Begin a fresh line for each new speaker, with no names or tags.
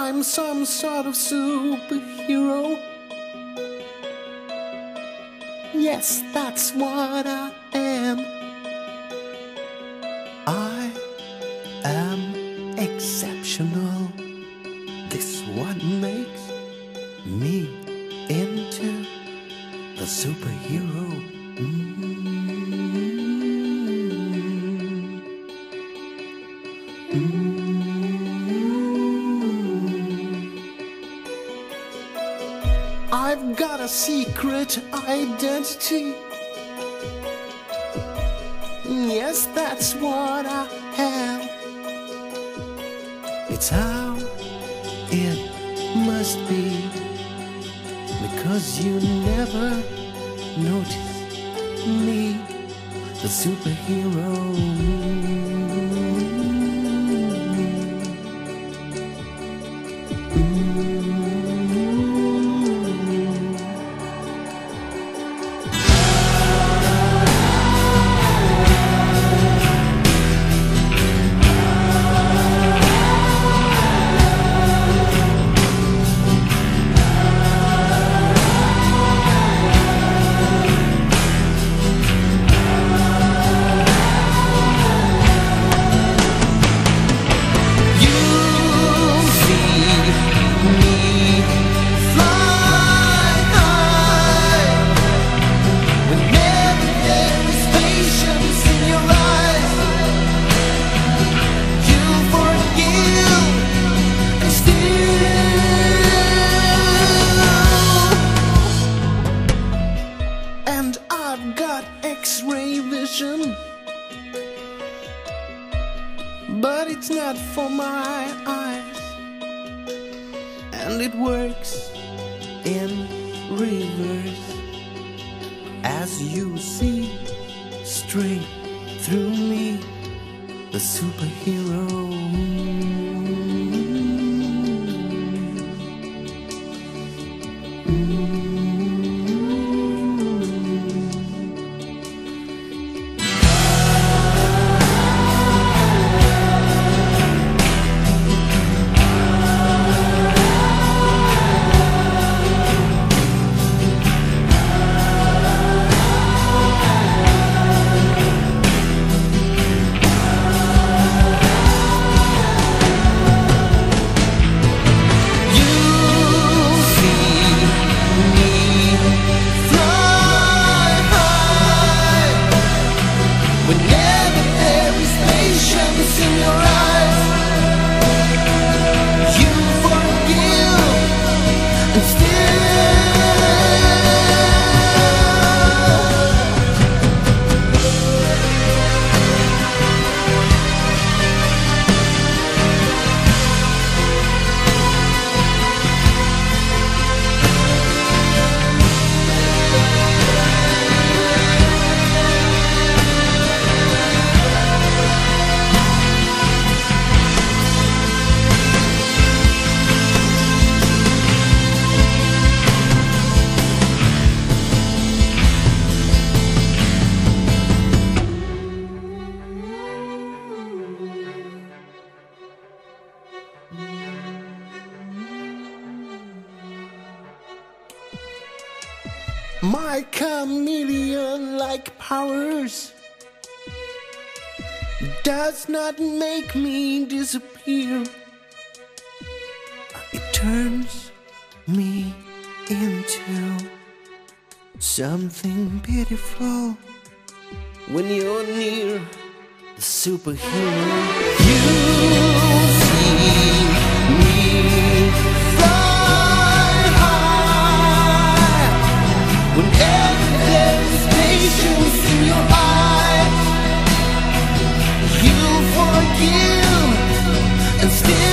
I'm some sort of superhero. Yes, that's what I am. I am exceptional. This what makes me into the superhero. I've got a secret identity. Yes, that's what I have. It's how it must be, because you never noticed me, the superhero. And I've got X-ray vision, but it's not for my eyes, and it works in reverse, as you see straight through me, the superhero. My chameleon-like powers does not make me disappear. It turns me into something beautiful when you're near the superhero. You see me fly high whenever there is patience in your eyes. You forgive and still